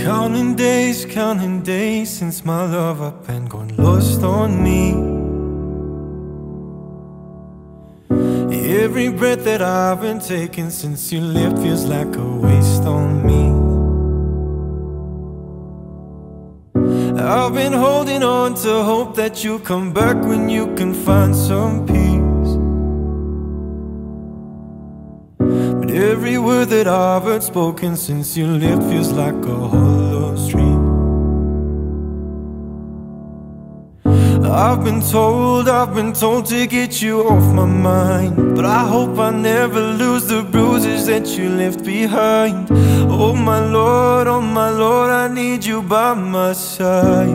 Counting days since my love up and gone lost on me. Every breath that I've been taking since you left feels like a waste on me. I've been holding on to hope that you'll come back when you can find some peace. But every word that I've heard spoken since you left feels like a hollow street. I've been told to get you off my mind, but I hope I never lose the bruises that you left behind. Oh my Lord, I need you by my side.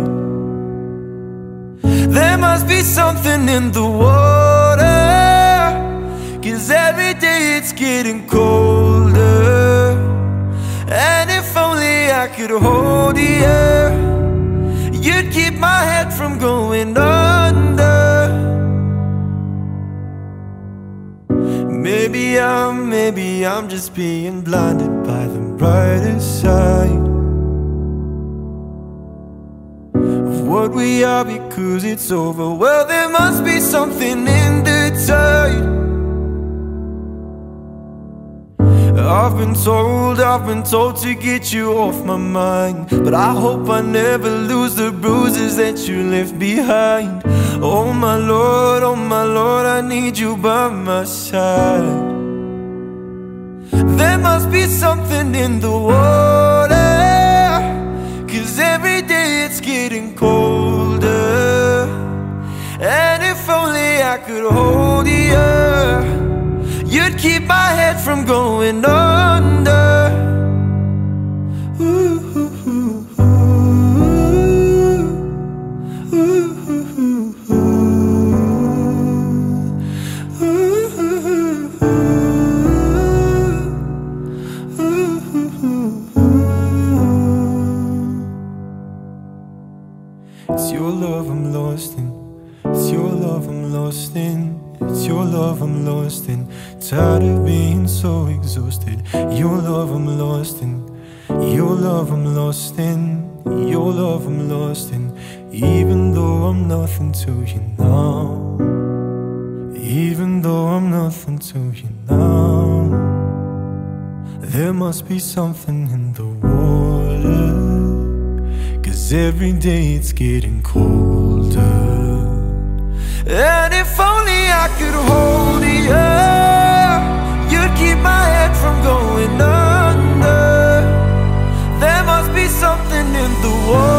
There must be something in the water, 'cause every day it's getting colder. And if only I could hold you, you'd keep my head from going under. Maybe I'm just being blinded by the brighter side of what we are, because it's over. Well, there must be something in the tide. I've been told to get you off my mind, but I hope I never lose the bruises that you left behind. Oh my Lord, I need you by my side. There must be something in the water, 'cause every day it's getting colder. And if only I could hold you, you'd keep my head from going under. Ooh, ooh, ooh, ooh, ooh, It's your love I'm lost in. It's your love I'm lost in. It's your love I'm lost in. Tired of being so exhausted. Your love I'm lost in. Your love I'm lost in. Your love I'm lost in. Even though I'm nothing to you now. Even though I'm nothing to you now. There must be something in the water, 'cause every day it's getting colder. And if only I could hold you, you'd keep my head from going under. There must be something in the water.